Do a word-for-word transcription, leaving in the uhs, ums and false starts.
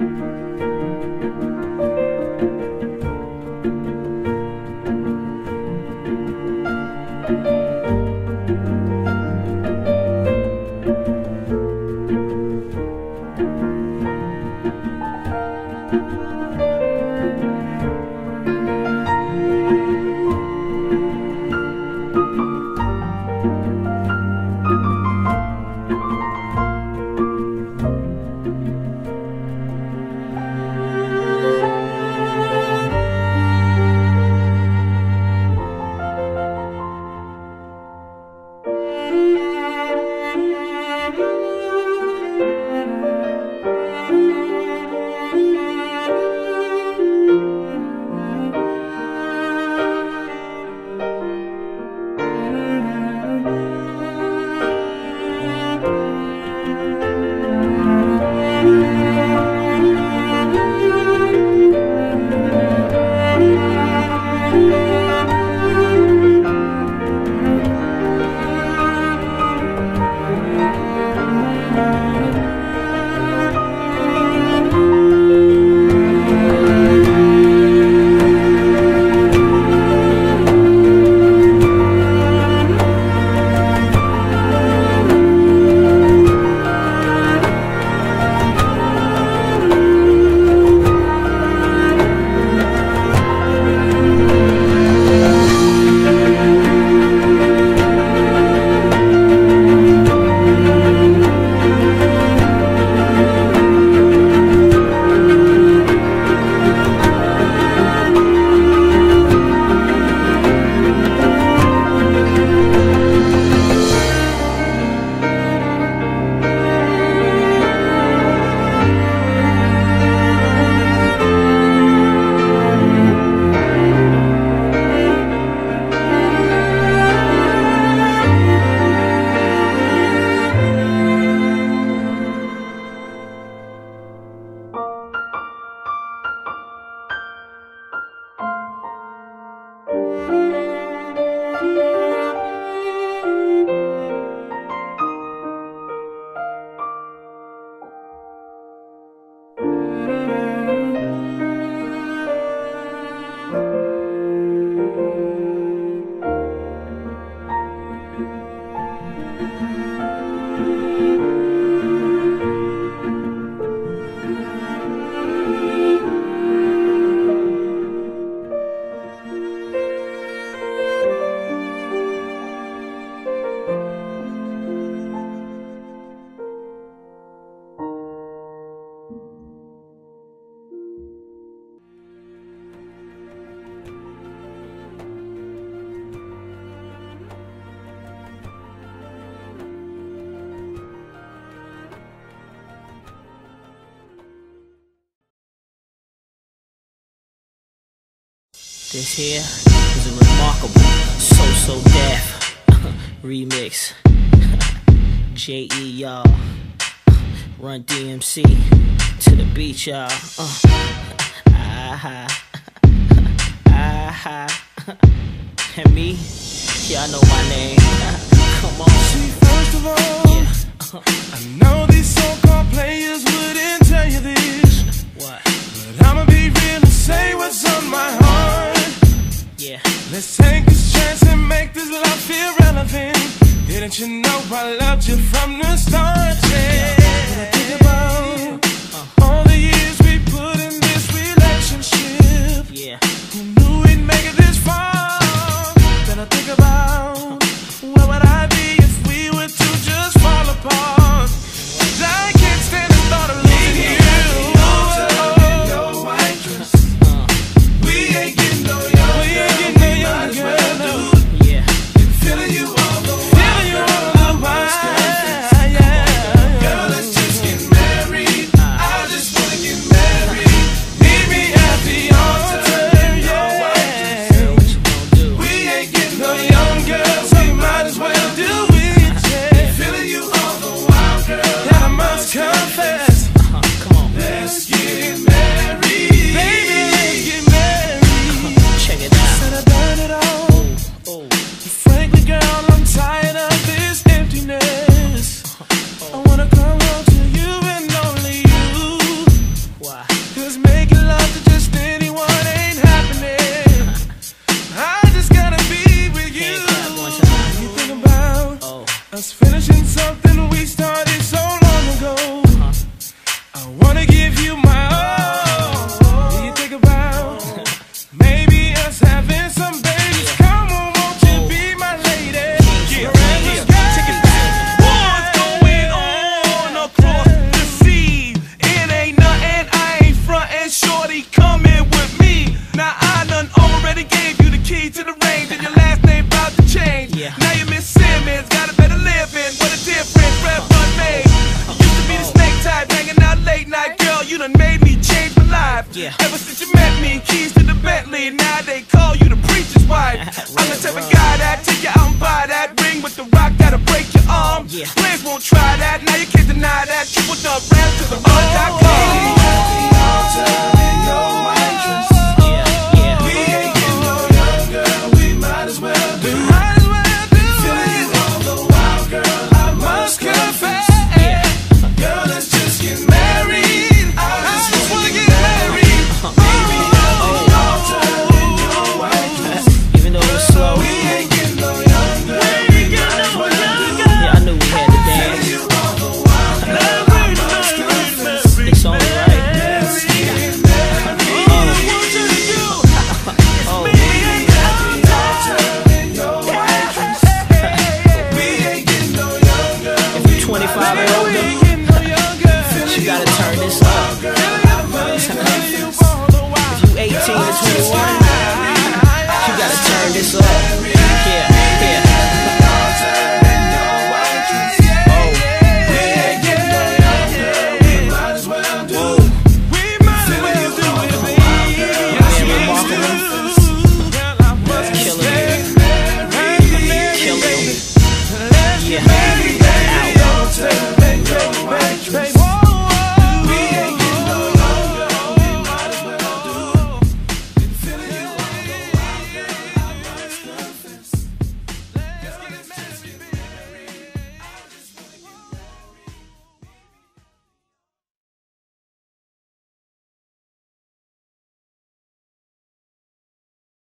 This here is a remarkable So So Def remix. J E y'all, Run D M C to the beat y'all. Uh. Ah ah and me, y'all know my name. Come on. See, first of all, yeah. uh. I know these so-called players wouldn't tell you this. What? But I'ma be real and say what's on my heart. Yeah. Let's take this chance and make this love feel relevant. Didn't you know I loved you from the start? Yeah. When I think about uh. all the years we put in this relationship, yeah. Who knew we'd make it this far? Then I think about where would I be if we were to just fall apart? I can't stand the thought of losing you. Marry made me change my life. Yeah. Ever since you met me, keys to the Bentley, now they call you the preacher's wife. I'm the type of guy that take you out and buy that ring with the rock that'll break your arm. Yeah. Players won't try that, now you can't deny that. Triple dub rap to the mud dot com.